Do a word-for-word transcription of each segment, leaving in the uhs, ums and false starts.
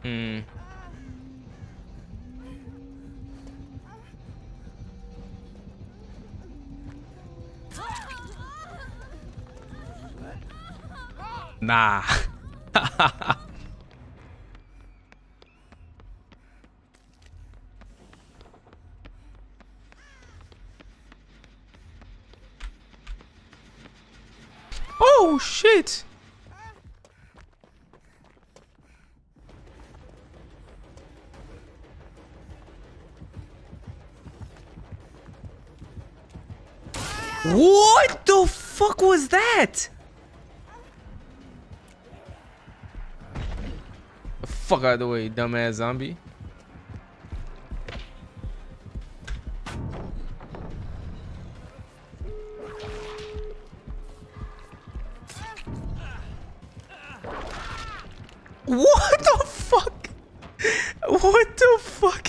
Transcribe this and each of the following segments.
Hmm. Nah. Oh shit. What the fuck was that? Fuck out of the way, dumbass zombie. What the fuck? What the fuck?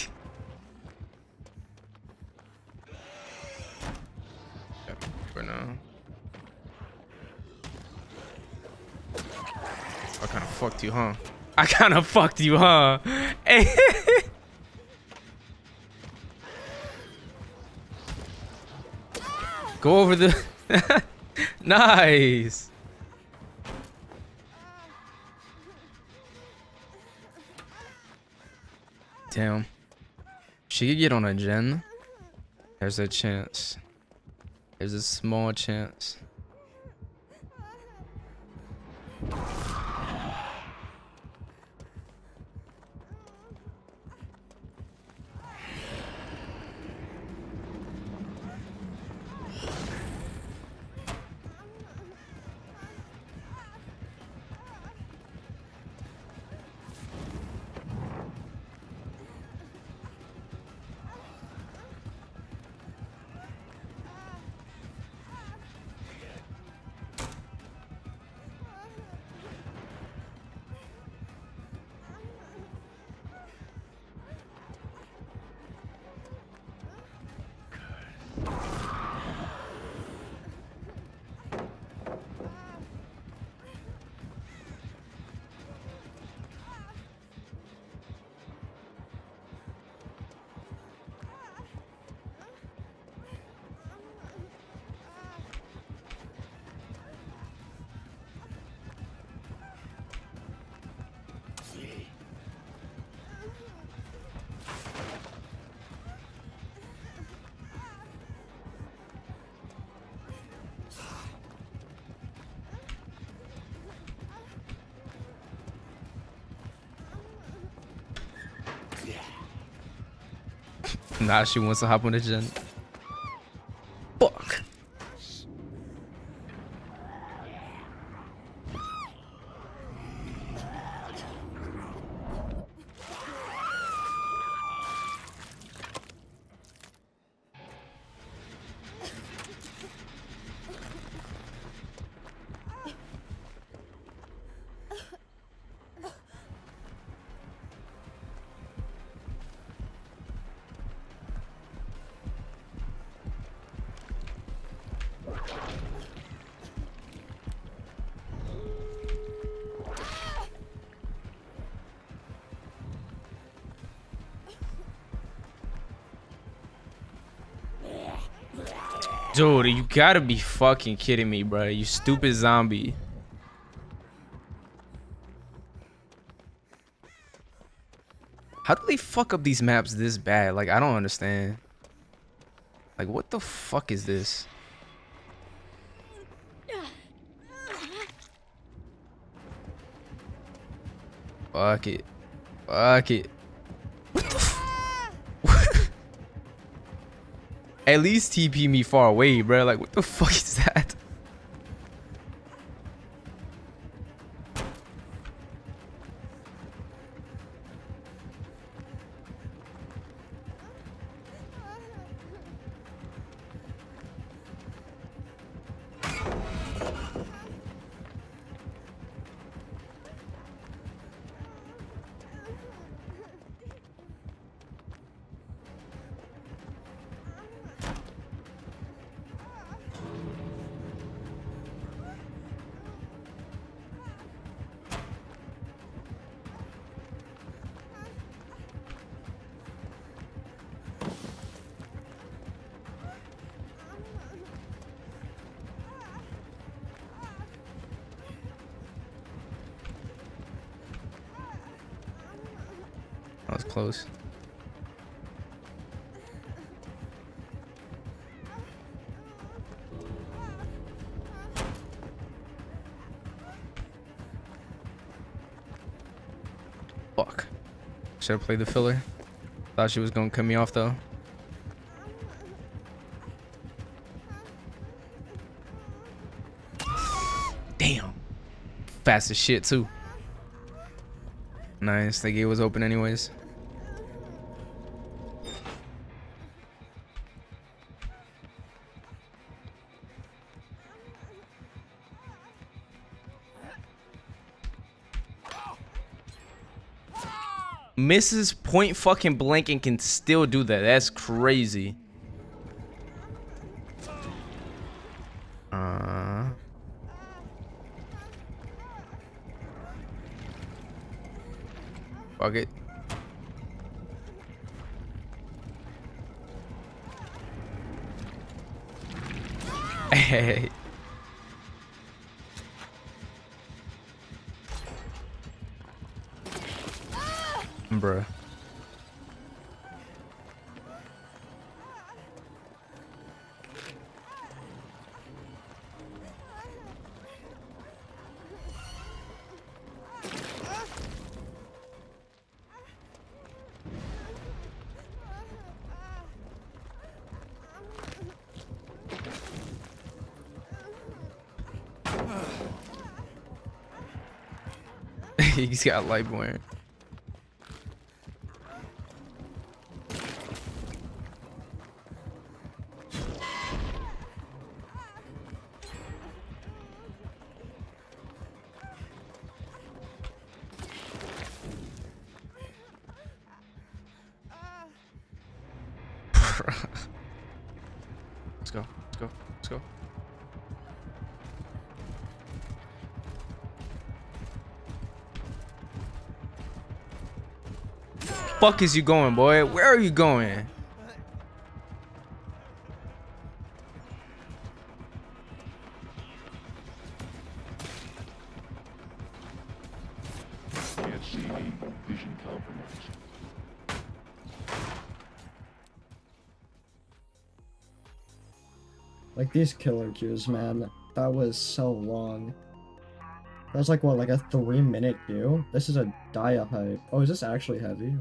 For now. I kind of fucked you, huh? I kind of fucked you, huh? Hey. Go over the... Nice. Damn. She could get on a gen. There's a chance. There's a small chance. Nah, she wants to hop on the gen. Fuck. Dude, you gotta be fucking kidding me, bro. You stupid zombie. How do they fuck up these maps this bad? Like, I don't understand. Like, what the fuck is this? Fuck it. Fuck it. What the f- At least T P me far away, bro. Like, what the fuck is that? That was close. Fuck. Should have played the filler. Thought she was gonna cut me off though. Damn. Fast as shit too. Nice. The gate was open anyways. Misses point fucking blank and can still do that. That's crazy. Uh. Fuck it. Hey. Bruh. He's got light wearing. Let's go. Let's go. Let's go. Fuck is you going, boy? Where are you going? Can't see me. Vision compromised. Like these killer queues, man. That was so long. That was like what, like a three minute queue? This is a dia hype. Oh, is this actually heavy?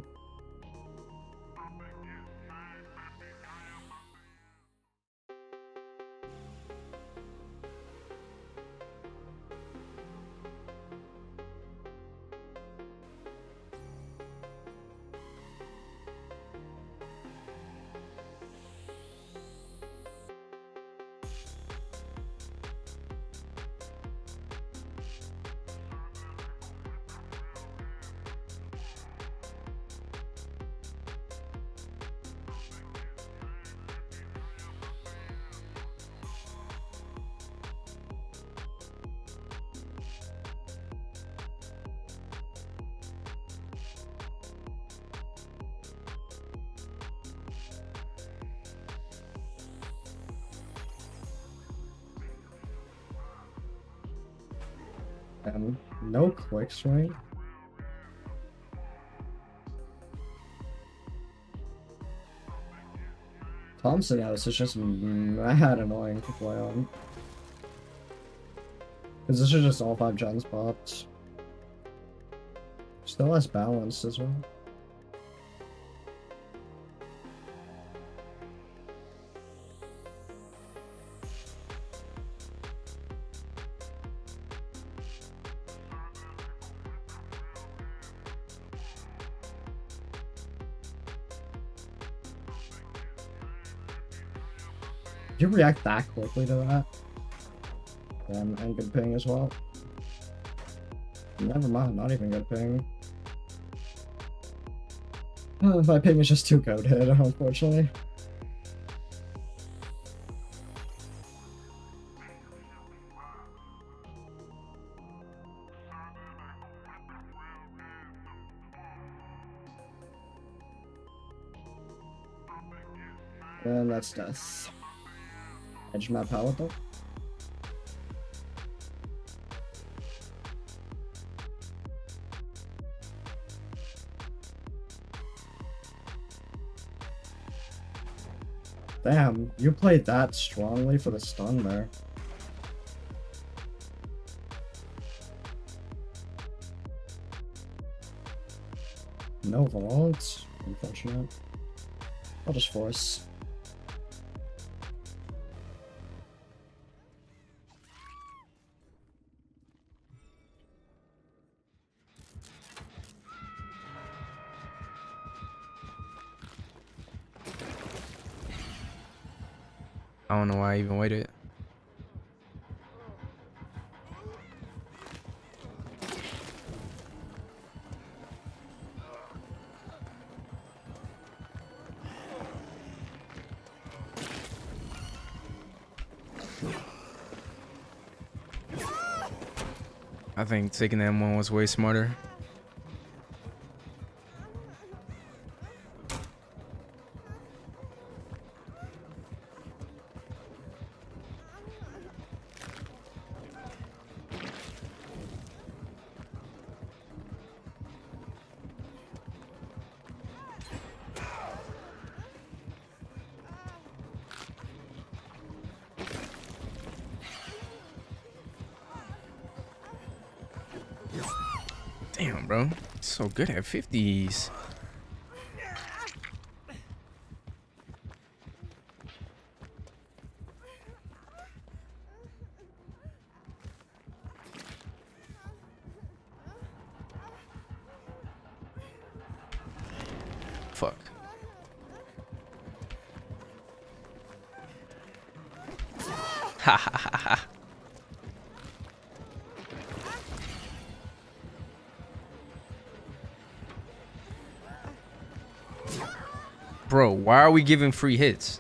Um, no quick swing. Thompson House is just mad annoying to play on. Because this is just all five gen spots. Still less balanced as well. You react that quickly to that? And, and good ping as well. Never mind, not even good ping. Uh, my ping is just too goated, unfortunately. And that's death. Edge map palette though. Damn, you played that strongly for the stun there. No vaults. Unfortunate. I'll just force. I don't know why I even waited. I think taking that one was way smarter. Damn, bro. So good at fifties. Fuck. Ha ha ha ha. Bro, why are we giving free hits?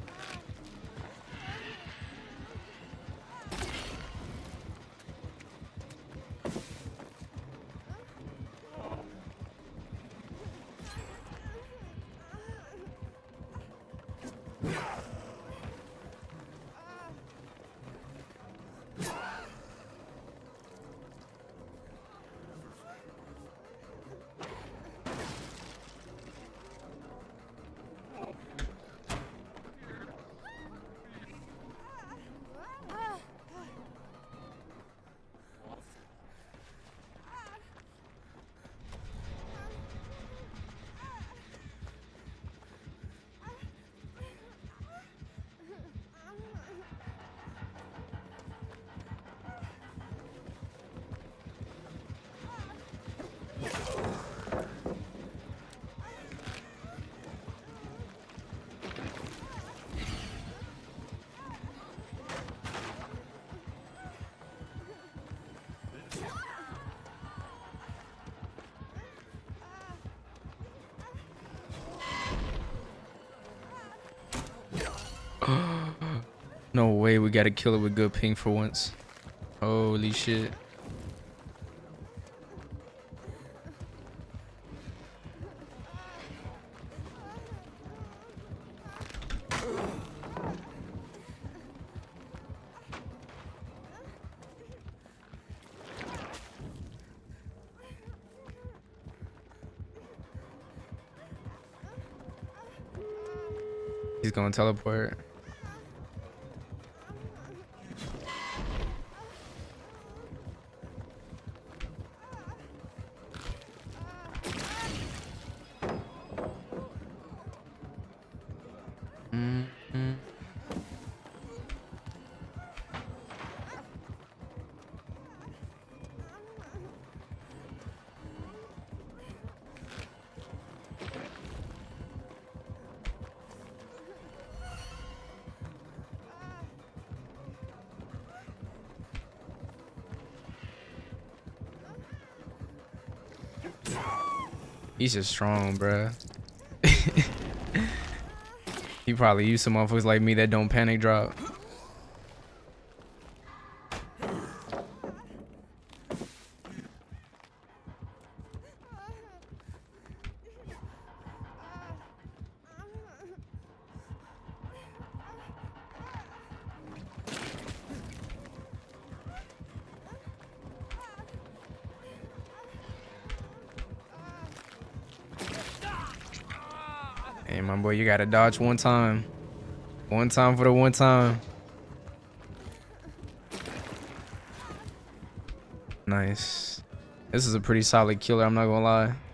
No way, we gotta kill it with good ping for once. Holy shit. He's gonna teleport. Mm-hmm. He's just strong, bruh. He probably used some motherfuckers like me that don't panic drop. Hey, my boy, you gotta dodge one time. One time for the one time. Nice. This is a pretty solid killer, I'm not gonna lie.